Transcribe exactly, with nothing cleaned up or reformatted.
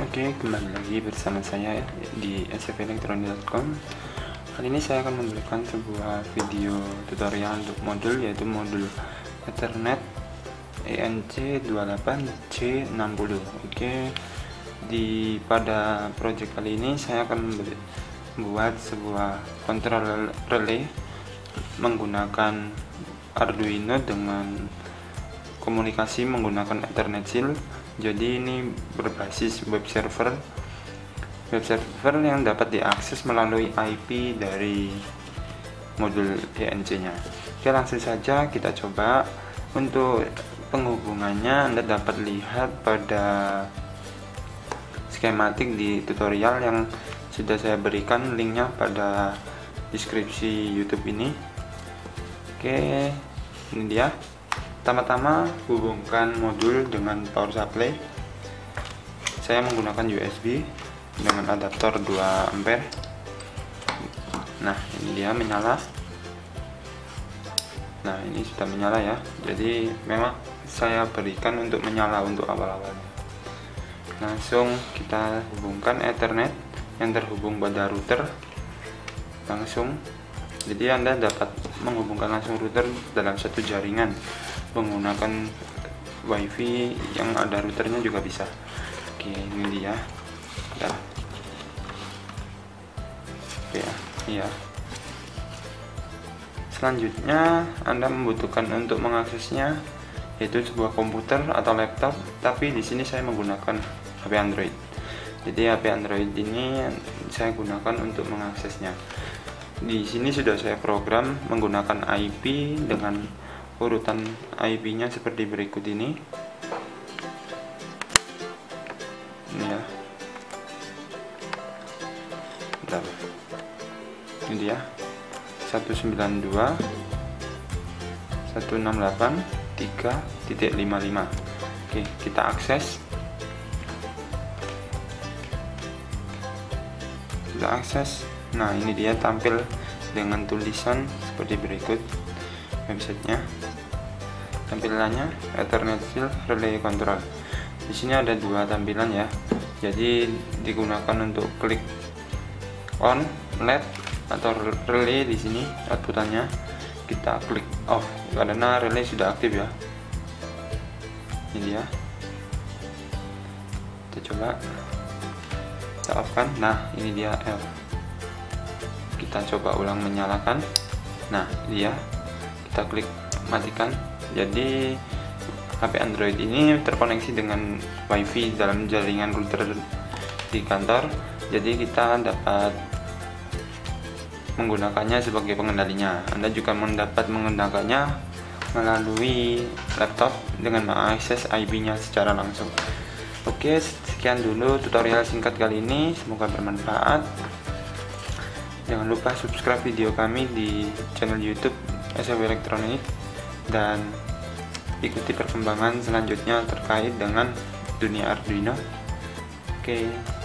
Oke, kembali lagi bersama saya di s f electronic dot com. Kali ini saya akan memberikan sebuah video tutorial untuk modul, yaitu modul Ethernet E N C dua delapan C enam puluh. Oke, di pada project kali ini saya akan membuat sebuah control relay menggunakan Arduino dengan komunikasi menggunakan Ethernet shield. Jadi ini berbasis web server web server yang dapat diakses melalui I P dari modul E N C nya. Oke, langsung saja kita coba. Untuk penghubungannya Anda dapat lihat pada skematik di tutorial yang sudah saya berikan linknya pada deskripsi YouTube ini. Oke, ini dia. Pertama-tama hubungkan modul dengan power supply. Saya menggunakan U S B dengan adaptor dua ampere. Nah, ini dia menyala. Nah, ini sudah menyala ya. Jadi memang saya berikan untuk menyala untuk awal-awalnya. Langsung kita hubungkan Ethernet yang terhubung pada router. Langsung. Jadi Anda dapat menghubungkan langsung router dalam satu jaringan menggunakan WiFi yang ada routernya juga bisa. Oke, ini dia. Udah. Oke ya, iya. Selanjutnya Anda membutuhkan untuk mengaksesnya yaitu sebuah komputer atau laptop, tapi di sini saya menggunakan H P Android. Jadi H P Android ini saya gunakan untuk mengaksesnya. Di sini sudah saya program menggunakan I P dengan urutan I P nya seperti berikut ini. Ini ya. Bentar. Ini dia. satu sembilan dua satu enam delapan tiga titik lima lima. Oke, kita akses. Kita akses. Nah, ini dia tampil dengan tulisan seperti berikut websitenya. Tampilannya Ethernet Shield Relay Control. Di sini ada dua tampilan ya. Jadi digunakan untuk klik on L E D atau relay. Di sini outputannya kita klik off karena relay sudah aktif ya. Ini dia. Kita coba kita off kan. Nah, ini dia L. Kita coba ulang menyalakan. Nah, ini dia. Kita klik matikan. Jadi H P Android ini terkoneksi dengan WiFi dalam jaringan router di kantor. Jadi kita dapat menggunakannya sebagai pengendalinya. Anda juga mendapat menggunakannya melalui laptop dengan mengakses I P nya secara langsung. Oke, sekian dulu tutorial singkat kali ini. Semoga bermanfaat. Jangan lupa subscribe video kami di channel YouTube S F Electronic dan ikuti perkembangan selanjutnya terkait dengan dunia Arduino. Oke.